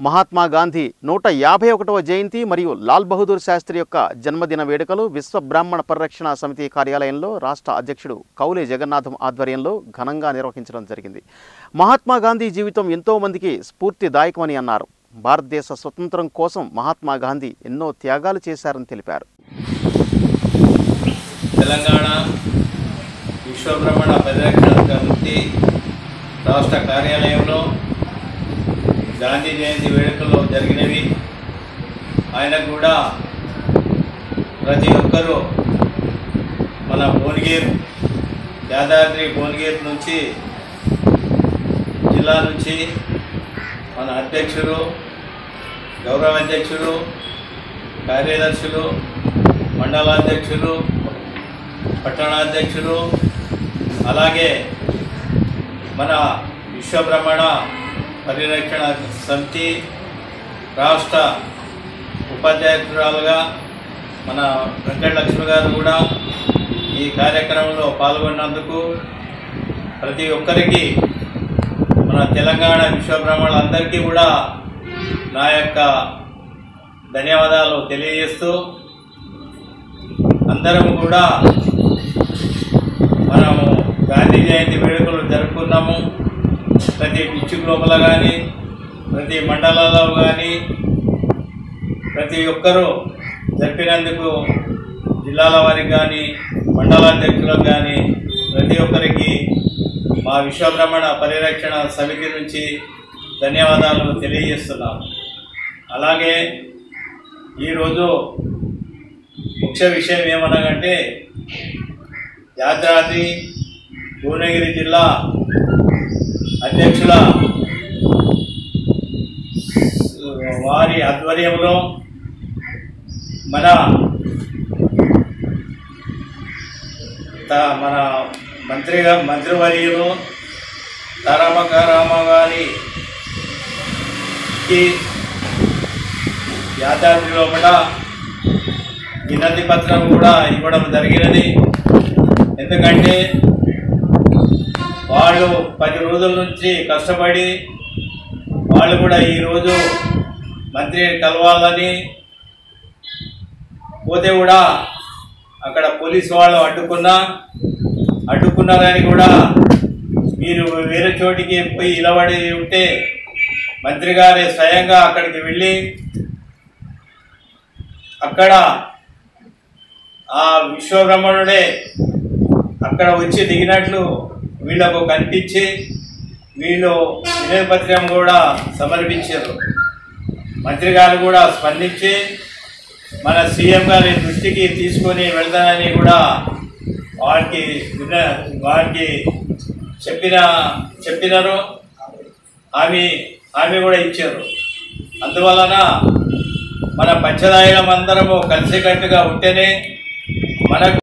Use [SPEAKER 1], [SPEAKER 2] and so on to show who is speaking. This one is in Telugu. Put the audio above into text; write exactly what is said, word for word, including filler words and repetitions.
[SPEAKER 1] మహాత్మా గాంధీ నూట యాభై ఒకటవ జయంతి మరియు లాల్ బహదూర్ శాస్త్రి యొక్క జన్మదిన వేడుకలు విశ్వ బ్రాహ్మణ పరిరక్షణ సమితి కార్యాలయంలో రాష్ట్ర అధ్యక్షుడు కౌలే జగన్నాథం ఆధ్వర్యంలో ఘనంగా నిర్వహించడం జరిగింది. మహాత్మా గాంధీ జీవితం ఎంతో మందికి స్ఫూర్తిదాయకమని అన్నారు. భారతదేశ స్వతంత్రం కోసం మహాత్మా గాంధీ ఎన్నో త్యాగాలు చేశారని తెలిపారు.
[SPEAKER 2] తెలంగాణ విశ్వ బ్రాహ్మణ పరిరక్షణ సమితి రాష్ట్ర కార్యాలయంలో గాంధీ జయంతి వేడుకలు జరిగినవి. ఆయనకు కూడా ప్రతి ఒక్కరూ మన భువనగిరి యాదాద్రి భువనగిరి నుంచి జిల్లా నుంచి మన అధ్యక్షులు, గౌరవ అధ్యక్షులు, కార్యదర్శులు, మండలాధ్యక్షులు, పట్టణాధ్యక్షులు, అలాగే మన విశ్వ బ్రాహ్మణ పరిరక్షణ సమితి రాష్ట్ర ఉపాధ్యక్షురాలుగా మన వెంకటలక్ష్మి గారు కూడా ఈ కార్యక్రమంలో పాల్గొన్నందుకు ప్రతి ఒక్కరికి మన తెలంగాణ విశ్వ బ్రాహ్మణులందరికీ కూడా నా యొక్క ధన్యవాదాలు తెలియజేస్తూ, అందరం కూడా మనము గాంధీ జయంతి వేడుకలు జరుపుకున్నాము. ప్రతి డిస్ట్రిక్ట్ లోపల కానీ ప్రతి మండలాల్లో కానీ ప్రతి ఒక్కరూ జరిపినందుకు జిల్లాల వారికి కానీ మండలాధ్యక్షులకు కానీ ప్రతి ఒక్కరికి మా విశ్వ బ్రాహ్మణ పరిరక్షణ సమితి నుంచి ధన్యవాదాలు తెలియజేస్తున్నాం. అలాగే ఈరోజు ముఖ్య విషయం ఏమనగంటే యాదాద్రి భువనగిరి జిల్లా అధ్యక్షుల వారి ఆధ్వర్యంలో మన మన మంత్రిగా మంత్రివర్యులు తారక రామారావు గారికి యాదాద్రి లోపల వినతి పత్రం కూడా ఇవ్వడం జరిగినది. ఎందుకంటే వాళ్ళు పది రోజుల నుంచి కష్టపడి వాళ్ళు కూడా ఈరోజు మంత్రి కలవాలని పోతే కూడా అక్కడ పోలీసు వాళ్ళు అడ్డుకున్నా అడ్డుకున్నారని కూడా మీరు వేరే చోటికి పోయి నిలబడి ఉంటే మంత్రి గారే స్వయంగా అక్కడికి వెళ్ళి అక్కడ ఆ విశ్వబ్రహ్మణుడే అక్కడ వచ్చి దిగినట్లు వీళ్ళకు కనిపించి వీళ్ళు వినతిపత్రం కూడా సమర్పించారు. మంత్రి గారు కూడా స్పందించి మన సీఎం గారి దృష్టికి తీసుకొని వెళ్తానని కూడా వారికి వారికి చెప్పిన చెప్పినారు హామీ హామీ కూడా ఇచ్చారు. అందువలన మన పంచదాయలం అందరము కలిసికట్టుగా ఉంటేనే మనకు